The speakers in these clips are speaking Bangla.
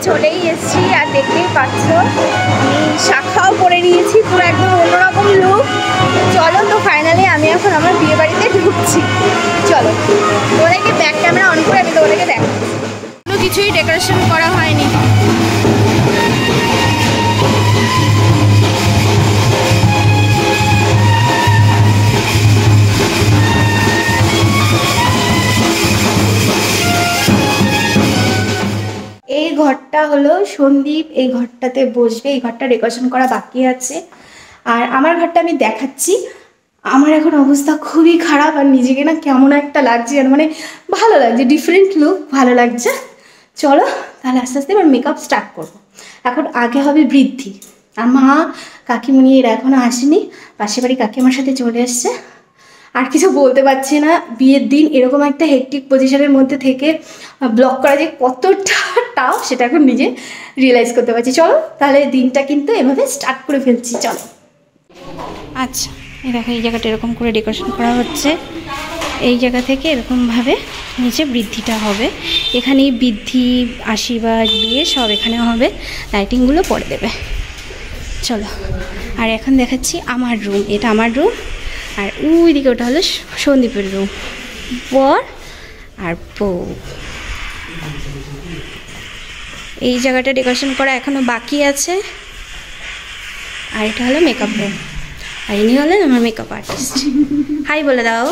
চলেই এসেছি আর দেখতেই পাচ্ছ আমি শাখাও পরে নিয়েছি, পুরো একদম অন্যরকম লুক। চলো তো ফাইনালি আমি এখন আমার বিয়ে বাড়িতে ঢুকছি। চলো তোমাদেরকে ব্যাক ক্যামেরা অন করে আমি তোমাদেরকে দেখাচ্ছি। কোনো কিছুই ডেকোরেশন করা হয়নি। এই ঘরটা হলো সন্দীপ, এই ঘরটাতে বসবে, এই ঘরটা ডেকোরেশন করা বাকি আছে। আর আমার ঘরটা আমি দেখাচ্ছি। আমার এখন অবস্থা খুবই খারাপ আর নিজেকে না কেমন একটা লাগছে, আর মানে ভালো লাগছে, ডিফারেন্ট লুক, ভালো লাগছে। চলো তাহলে আস্তে আস্তে এবার মেকআপ স্টার্ট করবো। এখন আগে হবে বৃদ্ধি। আর মা কাকিমণি এরা এখনও আসেনি, পাশের বাড়ি কাকি আমার সাথে চলে এসছে। আর কিছু বলতে পারছি না, বিয়ের দিন এরকম একটা হেকটিক পজিশনের মধ্যে থেকে ব্লগ করা যে কতটা টাফ সেটা এখন নিজে রিয়েলাইজ করতে পারছি। চলো তাহলে দিনটা কিন্তু এভাবে স্টার্ট করে ফেলছি। চলো। আচ্ছা এই দেখো এই জায়গাটা এরকম করে ডেকোরেশন করা হচ্ছে। এই জায়গা থেকে এরকমভাবে নিচে বৃদ্ধিটা হবে। এখানেই বৃদ্ধি, আশীর্বাদ, বিয়ে সব এখানে হবে। লাইটিংগুলো পরে দেবে। চলো আর এখন দেখাচ্ছি আমার রুম। এটা আমার রুম আর ওই দিকে ওটা হলো সন্দীপের রুম, বর আর বউ। এই জায়গাটা ডেকোরেশন করা এখনও বাকি আছে। আর এটা হলো মেকআপ রুম। আর ইনি হলেন আমার মেকআপ আর্টিস্ট। হাই বলে দাও।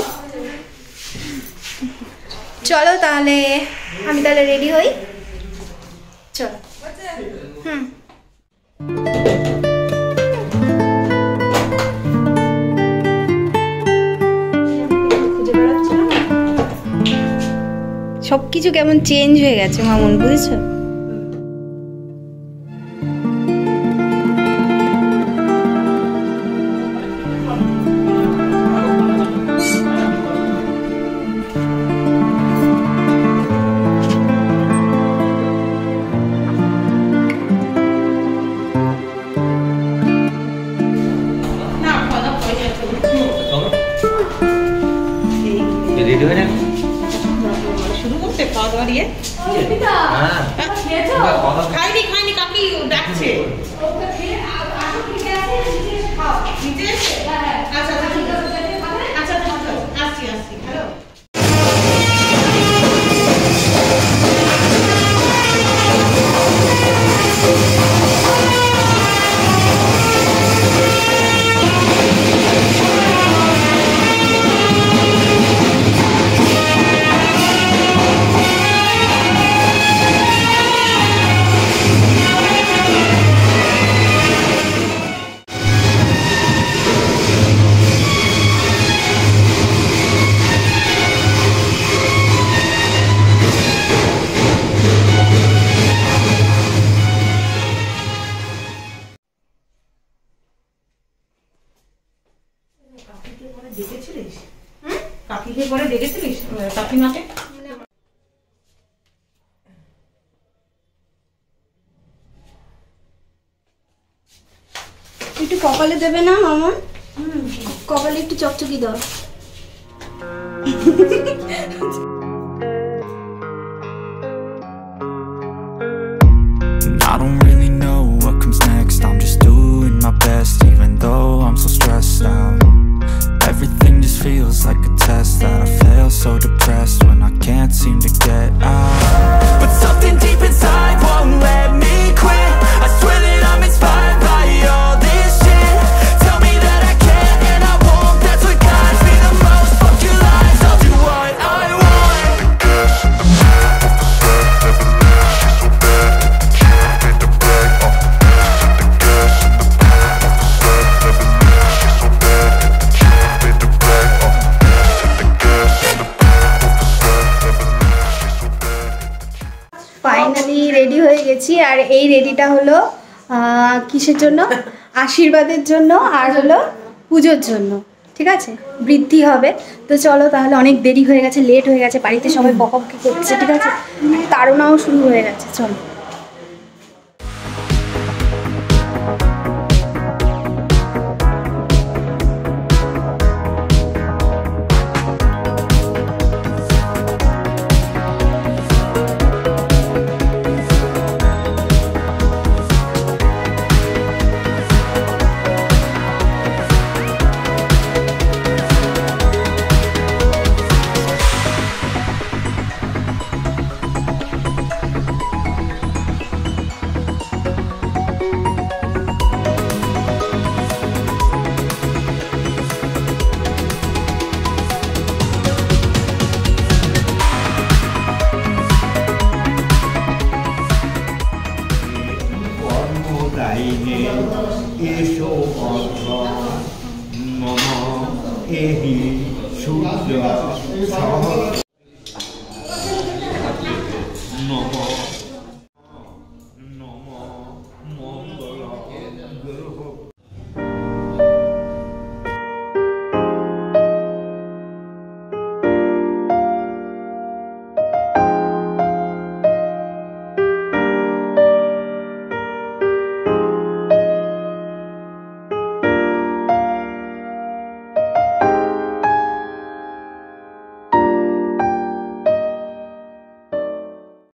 চলো তাহলে আমি তাহলে রেডি হই। চলো। সব কিছু কেমন চেঞ্জ হয়ে গেছে মামুন, বুঝেছো? খাইনি কাকি ডাকছে। আচ্ছা আচ্ছা আসছি হ্যালো। কাকিকে পরে দেখেছিলিস কাকিমাকে? একটু কপালে দেবে না মামা? কপালে একটু চকচকি দাও। I don't really know what comes next. I'm just doing my best, even though I'm so stressed out. Everything just feels like a test that I fail, so depressed when I can't seem to get out. But something deep inside won't let me quit. I swear that I'm inspired by all this shit. Tell me that I can't and I won't. That's what guides me the most. Fuck your lies, I'll do what I want. Finally ready হয়ে গেছি। আর এই রেডিটা হলো কিসের জন্য? আশীর্বাদের জন্য আর হলো পুজোর জন্য। ঠিক আছে, বৃদ্ধি হবে। তো চলো তাহলে, অনেক দেরি হয়ে গেছে, লেট হয়ে গেছে, বাড়িতে সবাই বকাবকি করছে। ঠিক আছে, তাড়নাও শুরু হয়ে গেছে। চলো। এহি সূর্য সহস্র